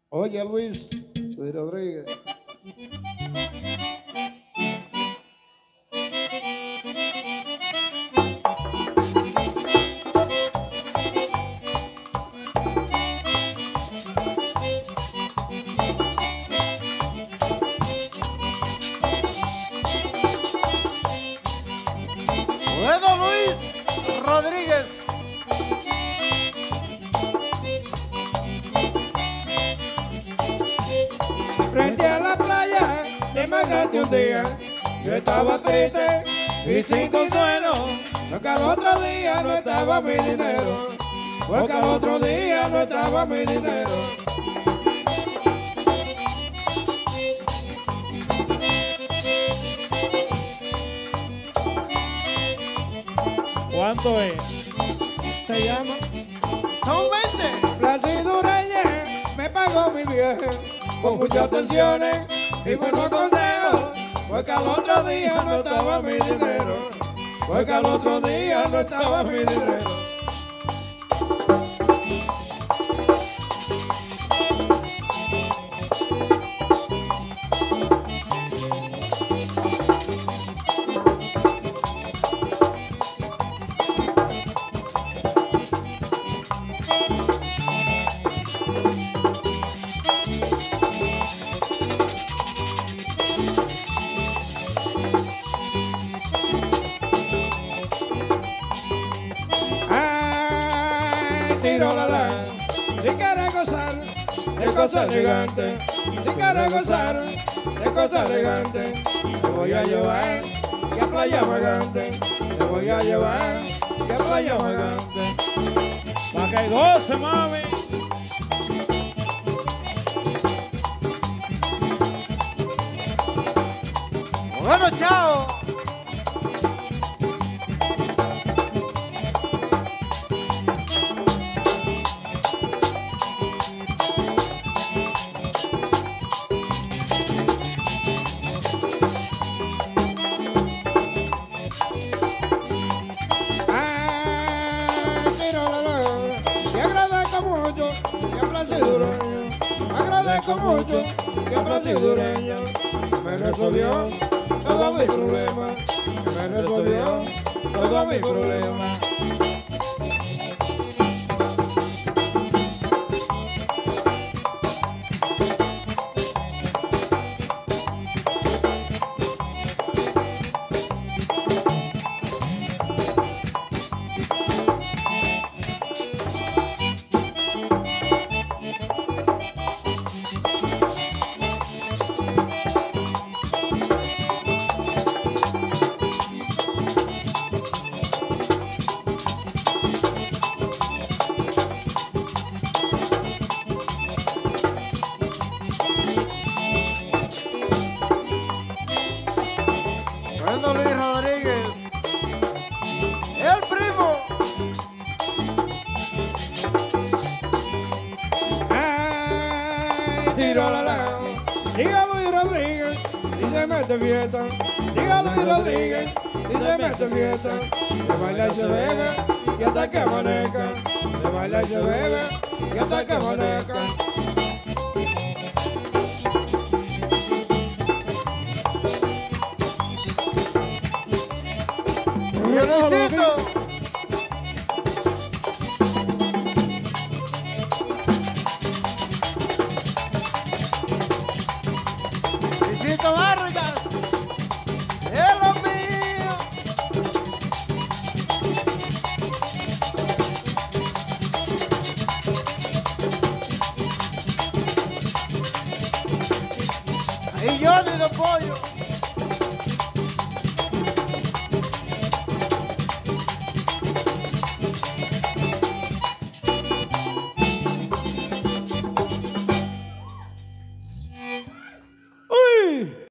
Oye, Luis Rodríguez. Bueno, Luis Rodríguez. Frente a la playa de Magate un día, yo estaba triste y sin consuelo, porque al otro día no estaba mi dinero, porque al otro día no estaba mi dinero. ¿Cuánto es? Se llama Son 20. Plácido Reyes, me pagó mi vieja con muchas atenciones y buenos consejos, porque al otro día no estaba mi dinero, porque al otro día no estaba mi dinero. Tiro la, si quieres gozar de cosas elegantes, si quieres gozar de cosas elegantes, te voy a llevar que a Playa Magante, te voy a llevar que a Playa Magante. Pa' que goce, mami. Bueno, chao. Agradezco mucho que Plácido Reyes me resolvió todos mis problemas, me resolvió todos mis problemas. Bueno, Luis Rodríguez. El primo. Tiro la, diga Luis Rodríguez y se mete fiesta, diga Luis Rodríguez y se mete fiesta, se baila y se bebe y hasta que amanezca, se baila y se bebe y hasta que amanezca. Luisito. Luisito Vargas. Es lo mío. Ahí Johnny de Pollo.